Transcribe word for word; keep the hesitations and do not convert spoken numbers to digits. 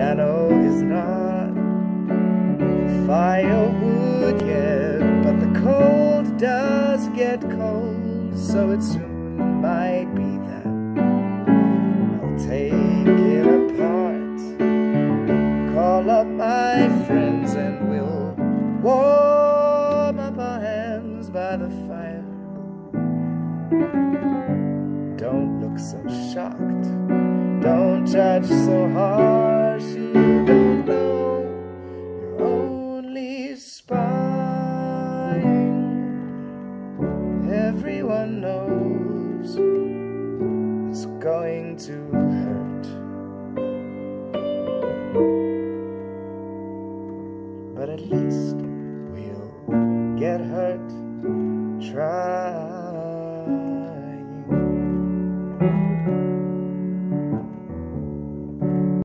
piano is not firewood yet, but the cold does get cold, so it soon might be that I'll take it apart, call up my friends, and we'll warm up our hands by the fire. Don't look so shocked, don't judge so harsh, you don't